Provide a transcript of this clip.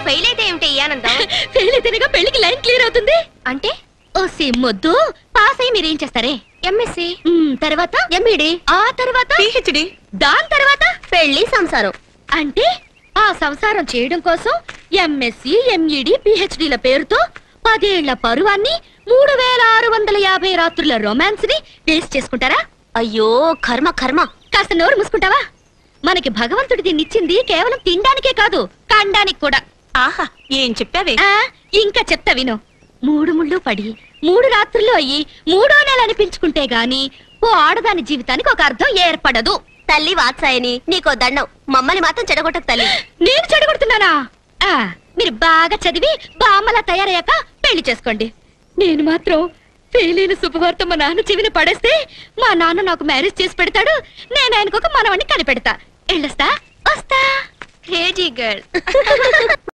Fail అయితే ఏమిటి ఆనందం? ఫెయిల్ అయితేనేగా పెళ్లికి లైన్ క్లియర్ అవుతుంది. అంటే ఓ సిమ్మొద్దు, పాస్ అయ్యి మీరేం చేస్తారే? ఎంఎస్సి, తర్వాత ఎంఈడి, ఆ తర్వాత పిహెచ్డి, దాని తర్వాత పెళ్లి, సంసారం. అంటే ఆ సంసారం చేయడం కోసం ఎంఎస్సి, ఎంఈడి, పిహెచ్డిల పేరుతో 10 ఏళ్ల పరువాన్ని 3650 రాత్రుల రొమాన్స్ ని వేస్ట్ చేసుకుంటారా? అయ్యో కర్మ కర్మ. కాస్త నోరు మూసుకుంటావా? మనకి భగవంతుడి దీన్నిచ్చింది కేవలం తినడానికే కాదు, కండానికి కూడా. ఆహా, ఏం చెప్పావే? ఇంకా చెప్తా విను. 3 ముళ్ళు పడి 3 రాత్రులు అయ్యి 3వ నెల అనిపించుకుంటే గాని ఓ ఆడదాని జీవితానికి ఒక అర్థం ఏర్పడదు. తల్లి వాత్సాయని నీకో దండం, మమ్మల్ని మాత్రం చెడగొట్టకు తల్లి. నేను చెడగొడుతున్నానా? మీరు బాగా చదివి బామ్మలా తయారయ్యాక పెళ్లి చేసుకోండి. నేను మాత్రం ఫెయిల్ అయిన శుభవార్త మా నాన్న చెవిన పడేస్తే మా నాన్న నాకు మ్యారేజ్ చేసి పెడతాడు, నేను ఆయనకు ఒక మనవణ్ణి కనిపెడతా. వెళ్ళొస్తా, వస్తా. Crazy girl.